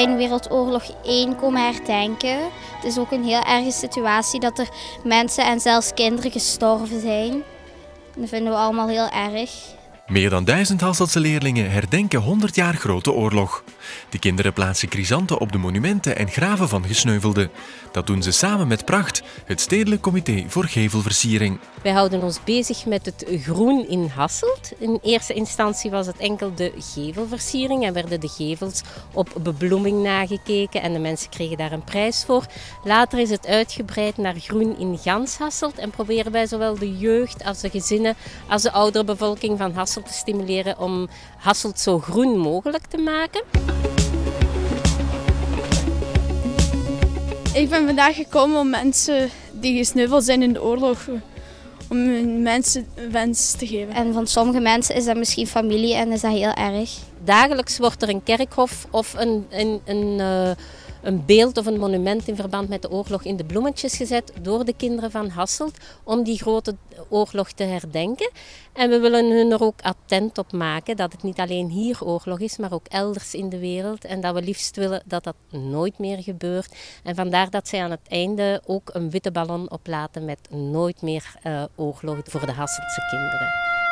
zijn Wereldoorlog 1 komen herdenken. Het is ook een heel erge situatie dat er mensen en zelfs kinderen gestorven zijn. Dat vinden we allemaal heel erg. Meer dan 1000 Hasseltse leerlingen herdenken 100 jaar Grote Oorlog. De kinderen plaatsen chrysanten op de monumenten en graven van gesneuvelden. Dat doen ze samen met Pracht, het Stedelijk Comité voor Gevelversiering. Wij houden ons bezig met het groen in Hasselt. In eerste instantie was het enkel de gevelversiering en werden de gevels op bebloeming nagekeken en de mensen kregen daar een prijs voor. Later is het uitgebreid naar groen in gans Hasselt en proberen wij zowel de jeugd als de gezinnen als de oudere bevolking van Hasselt te stimuleren om Hasselt zo groen mogelijk te maken. Ik ben vandaag gekomen om mensen die gesneuveld zijn in de oorlog, om hun mensen een wens te geven. En van sommige mensen is dat misschien familie en is dat heel erg. Dagelijks wordt er een kerkhof of een beeld of een monument in verband met de oorlog in de bloemetjes gezet door de kinderen van Hasselt om die grote oorlog te herdenken. En we willen hun er ook attent op maken dat het niet alleen hier oorlog is, maar ook elders in de wereld. En dat we liefst willen dat dat nooit meer gebeurt. En vandaar dat zij aan het einde ook een witte ballon oplaten met nooit meer oorlog voor de Hasseltse kinderen.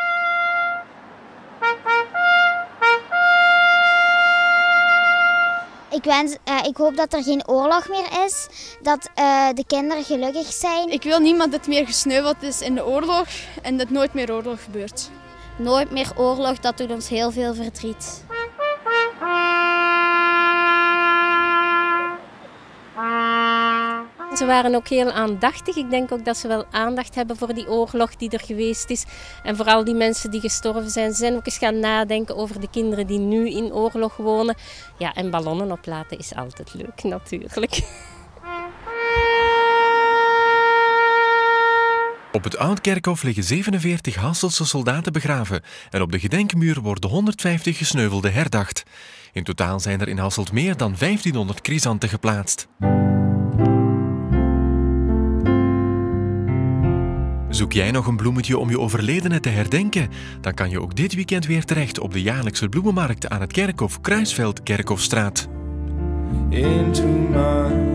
Ik hoop dat er geen oorlog meer is, dat de kinderen gelukkig zijn. Ik wil niemand dat meer gesneuveld is in de oorlog en dat nooit meer oorlog gebeurt. Nooit meer oorlog, dat doet ons heel veel verdriet. Ze waren ook heel aandachtig. Ik denk ook dat ze wel aandacht hebben voor die oorlog die er geweest is. En vooral die mensen die gestorven zijn. Ze zijn ook eens gaan nadenken over de kinderen die nu in oorlog wonen. Ja, en ballonnen oplaten is altijd leuk natuurlijk. Op het Oud-Kerkhof liggen 47 Hasseltse soldaten begraven en op de gedenkmuur worden 150 gesneuvelden herdacht. In totaal zijn er in Hasselt meer dan 1500 chrysanten geplaatst. Zoek jij nog een bloemetje om je overledene te herdenken? Dan kan je ook dit weekend weer terecht op de jaarlijkse bloemenmarkt aan het Kerkhof Kruisveld Kerkhofstraat.